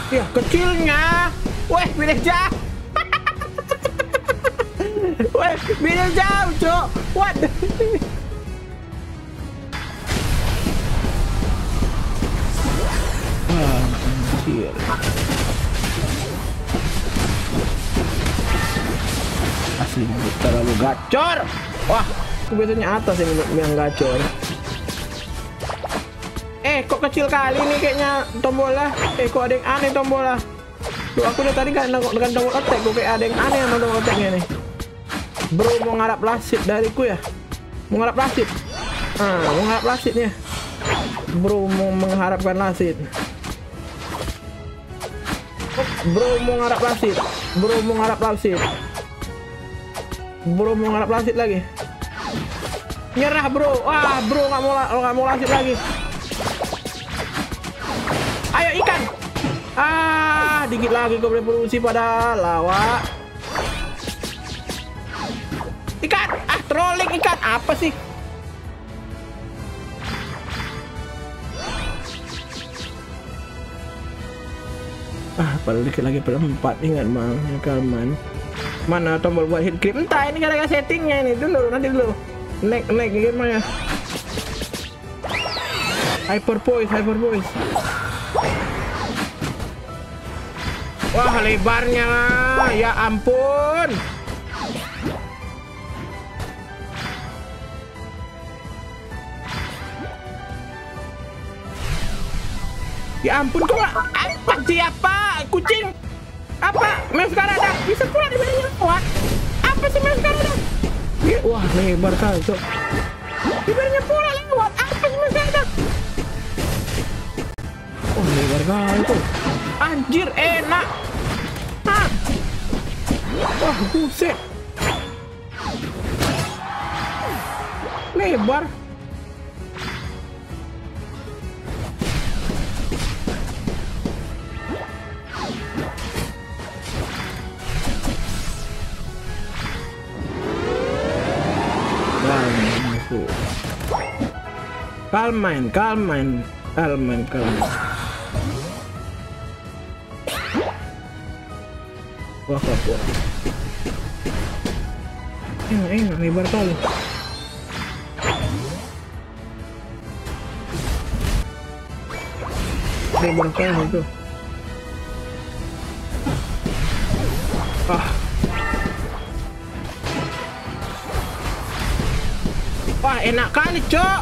Ya kecilnya. Weh, beda jauh. Weh, beda jauh, Cok. What? Wah, anjir. Asli terlalu gacor. Wah, aku biasanya atas yang gacor. Kok kecil kali nih kayaknya tombolnya. Kok ada yang aneh tombolnya. Tuh, aku udah tadi kan dengan tombol attack, kok kayak ada yang aneh sama tombol attacknya nih. Bro, mau ngarap lasit dariku ya? Mau ngarap lasit? Mau ngarap lasitnya. Bro, mau mengharapkan lasit. Bro, mau ngarap lasit. Bro, mau ngarap lasit. Bro, mau ngarap lasit lagi. Nyerah, bro. Wah, bro nggak mau lasit lagi. Ayo ikan. Dikit lagi kau boleh produksi pada lawak. Ikan. Trolling ikan. Apa sih? Padahal dikit lagi pada 4. Ingat bang, ya Kalman. Mana tombol buat hit clip? Entah ini gara-gara settingnya ini. Nanti dulu. Naik gimana? Hyper voice. Wah, lebarnya, ya ampun. Ya ampun, kok apa siapa? Kucing. Apa? Meskarada bisa pula dibayar. Wah, apa sih Meskarada? Wah, lebar kali tuh. Dibayarnya pula lewat. Apa sih Meskarada? Oh, lebar kali tuh. Anjir, enak. Wah, buset. Lebar. Kalmain. Wah. Enak, lebar kali. Lebar kali itu. Wah, enak kali, Cok.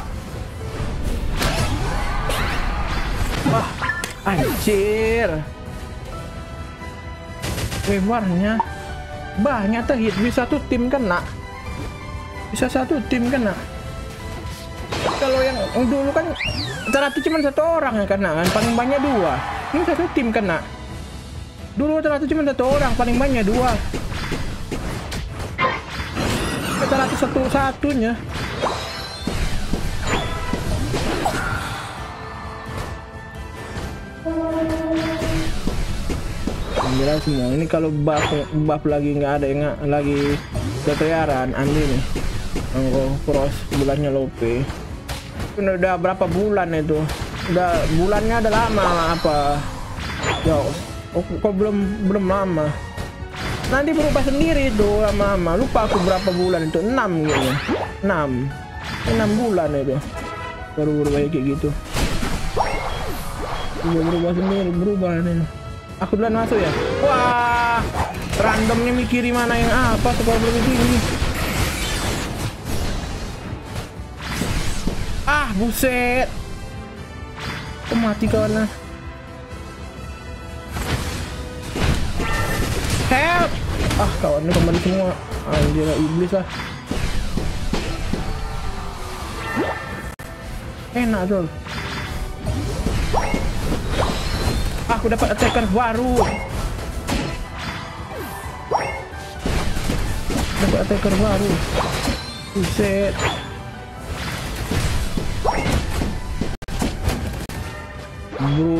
Wah, anjir. Lebarnya banyak tuh hit, bisa satu tim kena. Kalau yang dulu kan rata-rata cuma 1 orang yang kena kan, paling banyak 2. Ini 1 tim kena. Dulu rata-rata cuma 1 orang, paling banyak 2. Rata-rata satu-satunya. Jelas semua ini kalau buff lagi nggak ada yang lagi ketearan ambil nih cross bulannya Lope. Udah berapa bulan itu, udah bulannya ada lama apa ya? Kok belum lama, nanti berubah sendiri tuh lama-lama. Lupa aku berapa bulan itu, 6 gitu, 6 bulan itu baru berubah kayak gitu. Udah berubah sendiri, berubah nih. Aku duluan masuk ya. Wah, randomnya mikirin mana yang apa supaya lebih tinggi. Buset. Kok mati kawannya? Help. Kawannya kembali semua. Anjir, iblis lah. Enak tuh. Aku dapat attacker baru. Buset. Bro,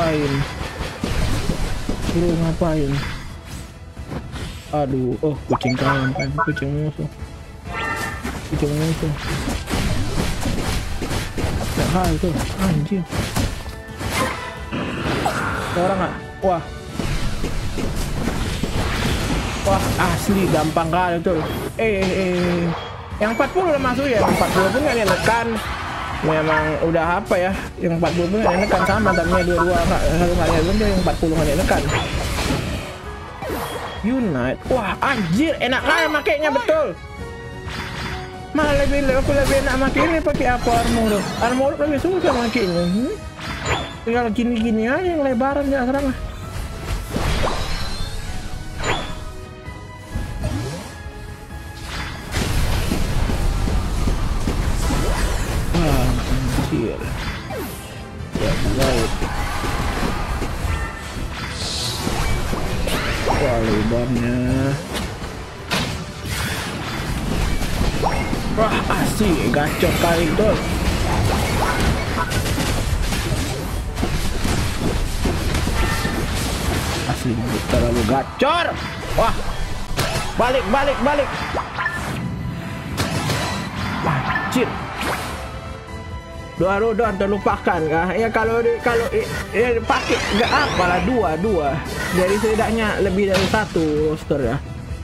ngapain? Aduh, kucing kawan kan, kucing musuh. Hal tuh, anjir. Orang nggak? Wah. Wah, asli gampang kali tuh. Yang 40 udah masuk ya. Yang 40 pun nggak nekan. Memang udah apa ya? Yang 40 pun nggak nekan sama. Tapi dua-dua satu kali aja yang 40 nggak nekan. Unite. Wah, anjir, enak kali makainya betul. Malah aku lebih enak makainya pakai apa armor. Armor lebih susah makainya. Tinggal gini-gini aja yang lebaran ya serang. Anjir. Ya, baik. Wah, lebarnya. Wah, asik, gacor kali tuh. Asli terlalu gacor. Wah, balik. Anjir. Dua terlupakan kah? Ya kalau pakai nggak apalah dua. Jadi setidaknya lebih dari satu roster ya.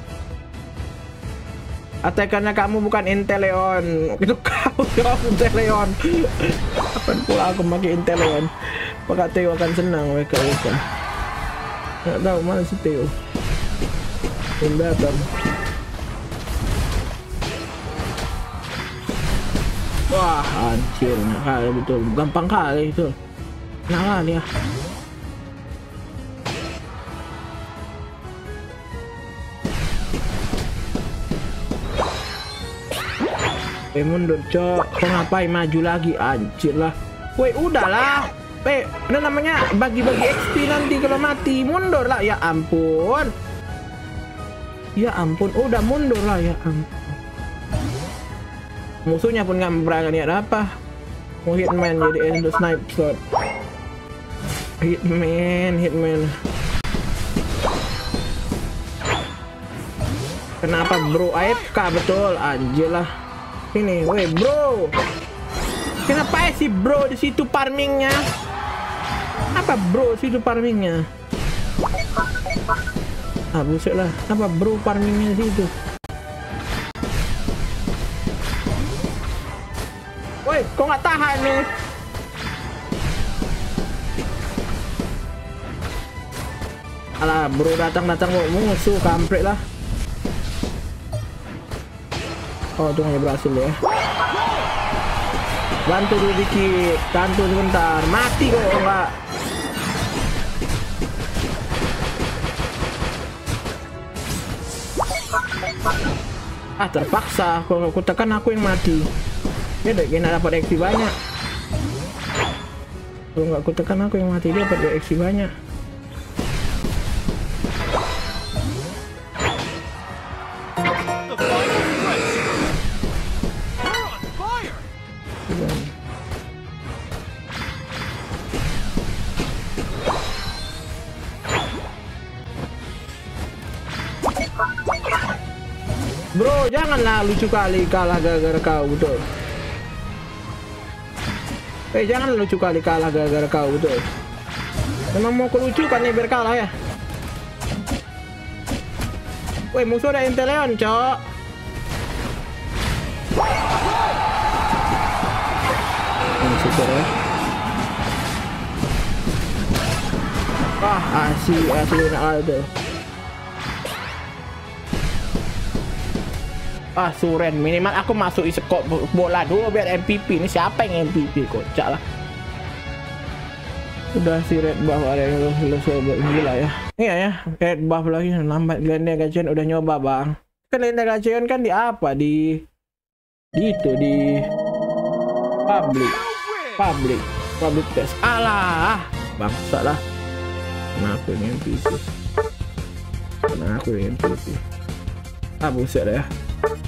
Atau karena kamu bukan Inteleon, itu kau yang Inteleon. Kapan pula aku pakai Inteleon? Maka Theo akan senang mereka. Nggak tahu mana si Theo. Belum datang. Wah, anjir, enak kali betul, gampang kali itu. Enak kali ya. Mundur cok, kok ngapain maju lagi, anjir lah. Woi, udahlah. Ada namanya bagi-bagi XP nanti kalau mati, mundur lah. Ya ampun. Udah mundur lah ya ampun. Musuhnya pun nggak berani ada apa. Mau hitman jadi untuk snipe shot. Hitman. Kenapa bro AFK betul, anjir lah. Ini, woi bro. Kenapa sih bro di situ farmingnya? Apa bro di situ farmingnya? Ah buset lah. Apa bro farmingnya di situ? Woi, kok nggak tahan nih? Alah, bro datang musuh kampret lah. Oh, tuh hanya berhasil ya. Bantu dulu dikit, bantu sebentar. Mati kok enggak. Ah, terpaksa. Kalau aku tekan aku yang mati. Dia udah dapat XP banyak. Kalau nggak aku tekan aku yang mati, dia dapat XP banyak. Bro, janganlah lucu kali kalah gara-gara kau, betul. Jangan lucu kali kalah gara-gara kau, betul. Memang mau kelucukan nih biar kalah ya. Woi, musuh ada Inteleon, cok. Super ya. Wah, asli enak ada. Ah, Suren, minimal aku masuk iskop bola dulu biar MVP. Ini siapa yang MVP? Kocak lah. Udah si red buff ada yang lu gila ya. Iya ya, red buff lagi lambat. Glenda Gacian udah nyoba bang. Kan Glenda Gacian kan di apa? Di itu di public test. Alah, bangsa lah. Kenapa yang MVP? Ah, buset ya.